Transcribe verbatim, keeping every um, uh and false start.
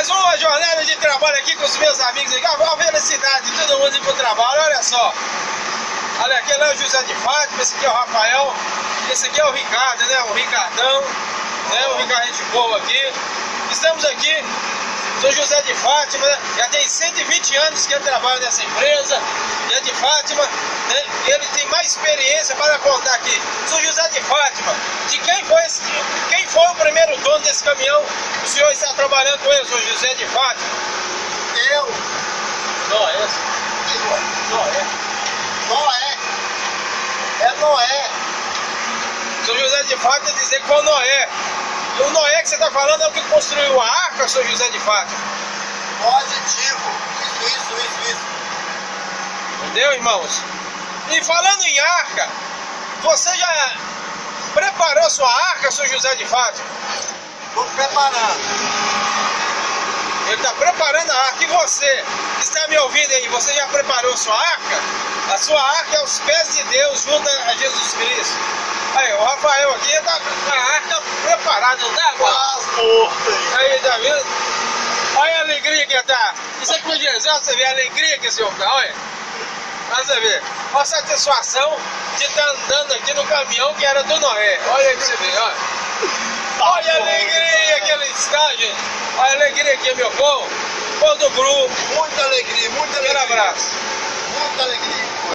mais uma jornada de trabalho aqui com os meus amigos aqui. A felicidade de todo mundo ir pro trabalho, olha só. Olha, aquele é o José de Fátima, esse aqui é o Rafael, esse aqui é o Ricardo, né? O Ricardão, né? O Ricardo gente boa aqui. Estamos aqui, sou José de Fátima, né? Já tem cento e vinte anos que eu trabalho nessa empresa, José de Fátima, né? Ele tem mais experiência para contar aqui. Sou José de Fátima. De quem foi esse, quem foi o primeiro dono desse caminhão? O senhor está trabalhando com ele, sou José de Fátima. Eu. Noé. Noé. Noé. É Noé. Sou José de Fátima dizer que foi o Noé. E o Noé que você está falando é o que construiu a arca, sou José de Fátima. Positivo. Isso, isso, isso, isso. Entendeu, irmãos? E falando em arca, você já preparou sua arca, sou José de Fátima? Estou preparando. Ele está preparando a arca. E você, que está me ouvindo aí, você já preparou sua arca? A sua arca é os pés de Deus junto a Jesus Cristo. Aí, o Rafael aqui está com a arca preparada, não tá? Quase morto aí. Aí, tá vendo? Olha a alegria que tá. Isso é com Jesus, você vê a alegria que esse homem tá, olha. Olha você ver. Olha a satisfação de estar tá andando aqui no caminhão que era do Noé. Olha aí pra você ver, olha. Olha a alegria que ele está, gente. Olha a alegria aqui, meu povo. Povo do grupo. Muita alegria, muita alegria. Aquele abraço. Muita alegria.